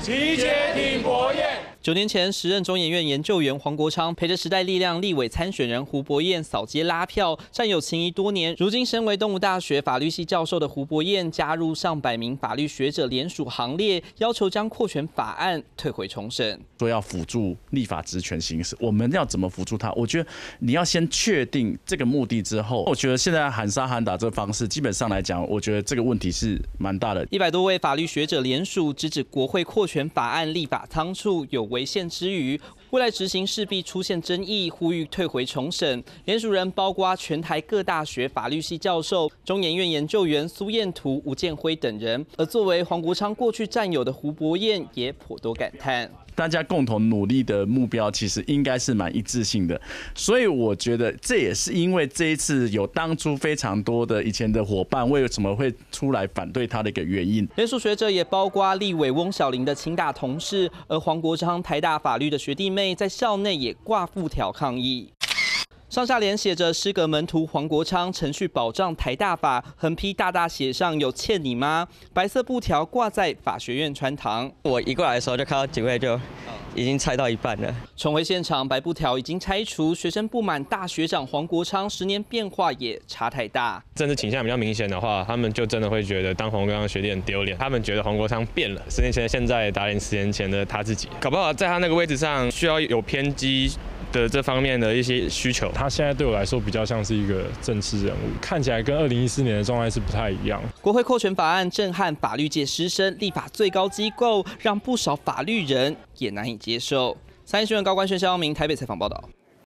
集结挺国宴。9年前，时任中研院研究员黄国昌陪着时代力量立委参选人胡博彦扫街拉票，战友情谊多年。如今身为东吴大学法律系教授的胡博彦，加入上百名法律学者联署行列，要求将扩权法案退回重审。 说要辅助立法职权行使，我们要怎么辅助他？我觉得你要先确定这个目的之后，我觉得现在喊杀喊打这个方式，基本上来讲，我觉得这个问题是蛮大的。 100多位法律学者联署，直指国会扩权法案立法仓促，有违宪之余，未来执行势必出现争议，呼吁退回重审。联署人包括全台各大学法律系教授、中研院研究员苏彦图、吴建辉等人。而作为黄国昌过去战友的胡博彦也颇多感叹。 大家共同努力的目标其实应该是蛮一致性的，所以我觉得这也是因为这一次有当初非常多的以前的伙伴为什么会出来反对他的一个原因。 联署学者也包括立委翁小玲的清大同事，而黄国昌台大法律的学弟妹在校内也挂布条抗议。上下联写着诗阁门徒黄国昌程序保障台大法，横批大大写上有欠你吗？白色布条挂在法学院穿堂。 我一过来的时候就看到警卫就已经拆到一半了。 重回现场，白布条已经拆除，学生不满大学长黄国昌10年变化也差太大。 政治倾向比较明显的话，他们就真的会觉得当黄国昌学弟很丢脸。他们觉得黄国昌变了，10年前的现在打脸10年前的他自己，搞不好在他那个位置上需要有偏激的这方面的一些需求。 他现在对我来说比较像是一个政治人物，看起来跟2014年的状态是不太一样。 国会扩权法案震撼法律界师生，立法最高机构让不少法律人也难以接受。3立新闻高官薛孝明台北采访报道。